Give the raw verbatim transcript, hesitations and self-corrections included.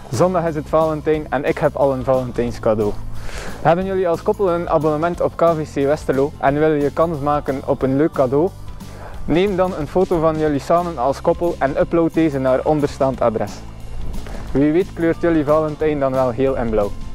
Zondag is het Valentijn en ik heb al een Valentijnscadeau. Hebben jullie als koppel een abonnement op K V C Westerlo en willen je kans maken op een leuk cadeau? Neem dan een foto van jullie samen als koppel en upload deze naar onderstaand adres. Wie weet kleurt jullie Valentijn dan wel geel en blauw.